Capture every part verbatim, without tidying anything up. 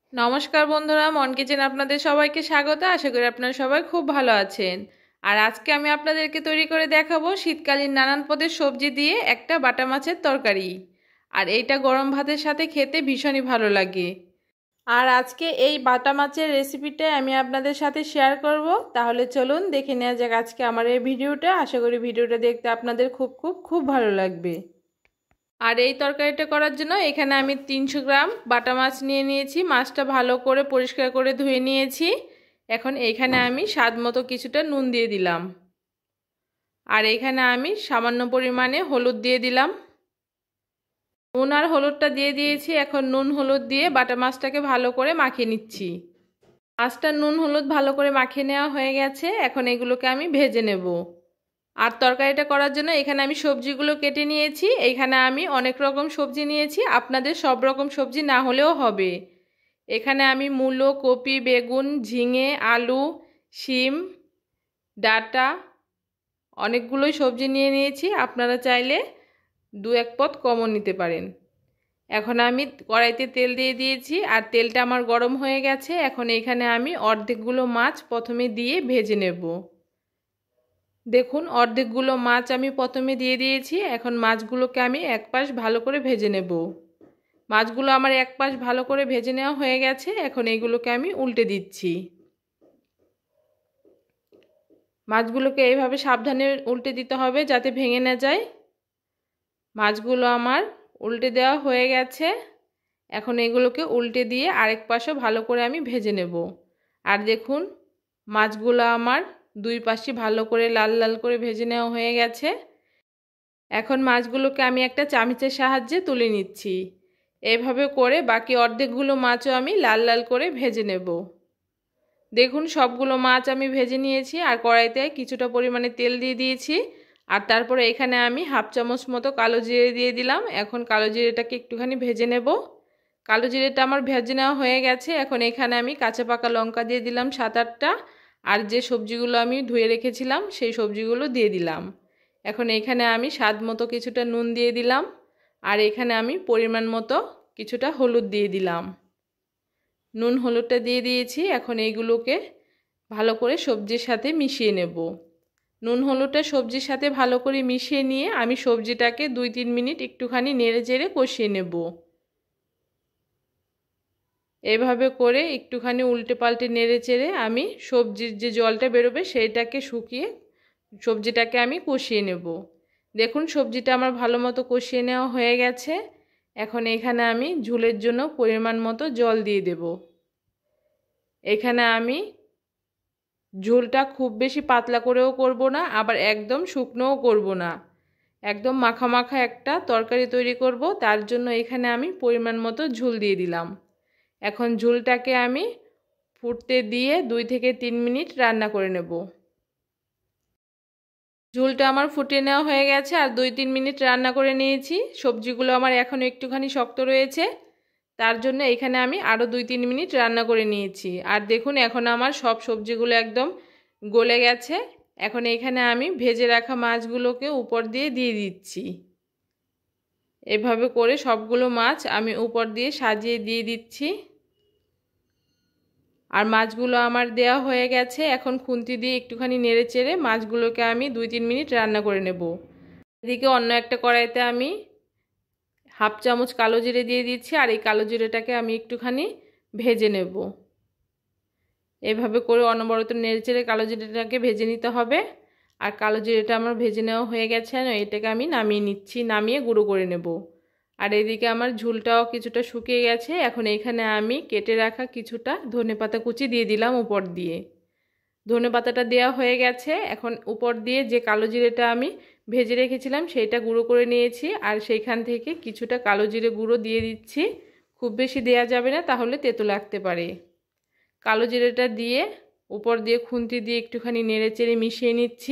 নমস্কার বন্ধুরা, মন কিচেন আপনাদের সবাইকে স্বাগত। আশা করি আপনারা সবাই খুব ভালো আছেন। আর আজকে আমি আপনাদেরকে তৈরি করে দেখাবো শীতকালীন নানান পদের সবজি দিয়ে একটা বাটা মাছের তরকারি। আর এইটা গরম ভাতের সাথে খেতে ভীষণই ভালো লাগে। আর আজকে এই বাটা মাছের রেসিপিটা আমি আপনাদের সাথে শেয়ার করব। তাহলে চলুন দেখে নেওয়া যাক আজকে আমার এই ভিডিওটা। আশা করি ভিডিওটা দেখতে আপনাদের খুব খুব খুব ভালো লাগবে। আর এই তরকারিটা করার জন্য এখানে আমি তিনশো গ্রাম বাটা মাছ নিয়ে নিয়েছি। মাছটা ভালো করে পরিষ্কার করে ধুয়ে নিয়েছি। এখন এখানে আমি স্বাদ মতো কিছুটা নুন দিয়ে দিলাম। আর এখানে আমি সামান্য পরিমাণে হলুদ দিয়ে দিলাম। নুন আর হলুদটা দিয়ে দিয়েছি। এখন নুন হলুদ দিয়ে বাটা মাছটাকে ভালো করে মাখিয়ে নিচ্ছি। মাছটা নুন হলুদ ভালো করে মাখিয়ে নেওয়া হয়ে গেছে। এখন এগুলোকে আমি ভেজে নেব। আর তরকারিটা করার জন্য এখানে আমি সবজিগুলো কেটে নিয়েছি। এখানে আমি অনেক রকম সবজি নিয়েছি, আপনাদের সব রকম সবজি না হলেও হবে। এখানে আমি মূলো, কপি, বেগুন, ঝিঙে, আলু, শিম, ডাঁটা অনেকগুলোই সবজি নিয়ে নিয়েছি। আপনারা চাইলে দু এক পদ কমও নিতে পারেন। এখন আমি কড়াইতে তেল দিয়ে দিয়েছি আর তেলটা আমার গরম হয়ে গেছে। এখন এখানে আমি অর্ধেকগুলো মাছ প্রথমে দিয়ে ভেজে নেব। দেখুন অর্ধেকগুলো মাছ আমি প্রথমে দিয়ে দিয়েছি। এখন মাছগুলোকে আমি এক পাশ ভালো করে ভেজে নেব। মাছগুলো আমার এক পাশ ভালো করে ভেজে নেওয়া হয়ে গেছে। এখন এইগুলোকে আমি উল্টে দিচ্ছি। মাছগুলোকে এইভাবে সাবধানে উল্টে দিতে হবে যাতে ভেঙে না যায়। মাছগুলো আমার উল্টে দেওয়া হয়ে গেছে। এখন এগুলোকে উল্টে দিয়ে আরেক পাশে ভালো করে আমি ভেজে নেব। আর দেখুন মাছগুলো আমার দুই পাশে ভালো করে লাল লাল করে ভেজে নেওয়া হয়ে গেছে। এখন মাছগুলোকে আমি একটা চামচের সাহায্যে তুলে নিচ্ছি। এভাবে করে বাকি অর্ধেকগুলো মাছও আমি লাল লাল করে ভেজে নেব। দেখুন সবগুলো মাছ আমি ভেজে নিয়েছি। আর কড়াইতে কিছুটা পরিমাণে তেল দিয়ে দিয়েছি। আর তারপরে এখানে আমি হাফ চামচ মতো কালো জিরে দিয়ে দিলাম। এখন কালো জিরেটাকে একটুখানি ভেজে নেব। কালো জিরেটা আমার ভেজে নেওয়া হয়ে গেছে। এখন এখানে আমি কাঁচা পাকা লঙ্কা দিয়ে দিলাম সাত আটটা। আর যে সবজিগুলো আমি ধুয়ে রেখেছিলাম সেই সবজিগুলো দিয়ে দিলাম। এখন এখানে আমি স্বাদ মতো কিছুটা নুন দিয়ে দিলাম। আর এখানে আমি পরিমাণ মতো কিছুটা হলুদ দিয়ে দিলাম। নুন হলুদটা দিয়ে দিয়েছি। এখন এইগুলোকে ভালো করে সবজির সাথে মিশিয়ে নেব। নুন হলুদটা সবজির সাথে ভালো করে মিশিয়ে নিয়ে আমি সবজিটাকে দুই তিন মিনিট একটুখানি নেড়ে চেড়ে কষিয়ে নেব। এভাবে করে একটুখানি উল্টে পাল্টে নেড়ে চেড়ে আমি সবজির যে জলটা বেরোবে সেইটাকে শুকিয়ে সবজিটাকে আমি কষিয়ে নেব। দেখুন সবজিটা আমার ভালো মতো কষিয়ে নেওয়া হয়ে গেছে। এখন এখানে আমি ঝোলের জন্য পরিমাণ মতো জল দিয়ে দেব। এখানে আমি ঝোলটা খুব বেশি পাতলা করেও করব না, আবার একদম শুকনোও করব না। একদম মাখা মাখা একটা তরকারি তৈরি করব। তার জন্য এখানে আমি পরিমাণ মতো ঝোল দিয়ে দিলাম। এখন ঝোলটাকে আমি ফুটতে দিয়ে দুই থেকে তিন মিনিট রান্না করে নেব। ঝোলটা আমার ফুটিয়ে নেওয়া হয়ে গেছে আর দুই তিন মিনিট রান্না করে নিয়েছি। সবজিগুলো আমার এখনও একটুখানি শক্ত রয়েছে, তার জন্য এখানে আমি আরও দুই তিন মিনিট রান্না করে নিয়েছি। আর দেখুন এখন আমার সব সবজিগুলো একদম গলে গেছে। এখন এখানে আমি ভেজে রাখা মাছগুলোকে উপর দিয়ে দিয়ে দিচ্ছি। এভাবে করে সবগুলো মাছ আমি উপর দিয়ে সাজিয়ে দিয়ে দিচ্ছি। আর মাছগুলো আমার দেয়া হয়ে গেছে। এখন খুন্তি দিয়ে একটুখানি নেড়ে চেড়ে মাছগুলোকে আমি দুই তিন মিনিট রান্না করে নেব। এদিকে অন্য একটা কড়াইতে আমি হাফ চামচ কালো জিরে দিয়ে দিচ্ছি। আর এই কালো জিরেটাকে আমি একটুখানি ভেজে নেব। এভাবে করে অনবরত নেড়ে চেড়ে কালো জিরেটাকে ভেজে নিতে হবে। আর কালো জিরেটা আমার ভেজে নেওয়া হয়ে গেছে। এটাকে আমি নামিয়ে নিচ্ছি, নামিয়ে গুঁড়ো করে নেব। আর এদিকে আমার ঝোলটাও কিছুটা শুকিয়ে গেছে। এখন এখানে আমি কেটে রাখা কিছুটা ধনেপাতা কুচি দিয়ে দিলাম উপর দিয়ে। ধনেপাতাটা দেওয়া হয়ে গেছে। এখন উপর দিয়ে যে কালো জিরেটা আমি ভেজে রেখেছিলাম সেইটা গুঁড়ো করে নিয়েছি। আর সেইখান থেকে কিছুটা কালো জিরে গুঁড়ো দিয়ে দিচ্ছি। খুব বেশি দেয়া যাবে না, তাহলে তেতো লাগতে পারে। কালো জিরেটা দিয়ে উপর দিয়ে খুন্তি দিয়ে একটুখানি নেড়ে চেড়ে মিশিয়ে নিচ্ছি।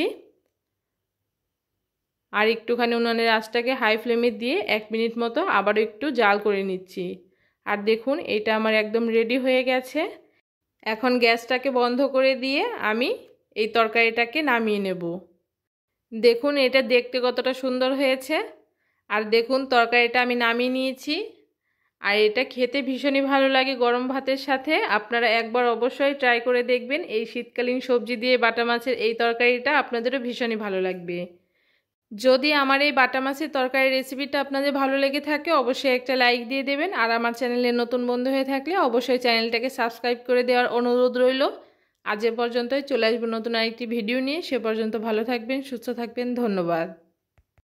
আর একটুখানি উনুনের আঁচটাকে হাই ফ্লেমে দিয়ে এক মিনিট মতো আবারও একটু জাল করে নিচ্ছি। আর দেখুন এটা আমার একদম রেডি হয়ে গেছে। এখন গ্যাসটাকে বন্ধ করে দিয়ে আমি এই তরকারিটাকে নামিয়ে নেব। দেখুন এটা দেখতে কতটা সুন্দর হয়েছে। আর দেখুন তরকারিটা আমি নামিয়ে নিয়েছি। আর এটা খেতে ভীষণই ভালো লাগে গরম ভাতের সাথে। আপনারা একবার অবশ্যই ট্রাই করে দেখবেন এই শীতকালীন সবজি দিয়ে বাটা মাছের এই তরকারিটা, আপনাদেরও ভীষণই ভালো লাগবে। যদি আমার এই বাটা মাছের তরকারি রেসিপিটা আপনাদের ভালো লেগে থাকে অবশ্যই একটা লাইক দিয়ে দেবেন। আর আমার চ্যানেলে নতুন বন্ধু হয়ে থাকলে অবশ্যই চ্যানেলটাকে সাবস্ক্রাইব করে দেওয়ার অনুরোধ রইল। আজ এ পর্যন্তই, চলে আসবো নতুন আরেকটি ভিডিও নিয়ে। সে পর্যন্ত ভালো থাকবেন, সুস্থ থাকবেন, ধন্যবাদ।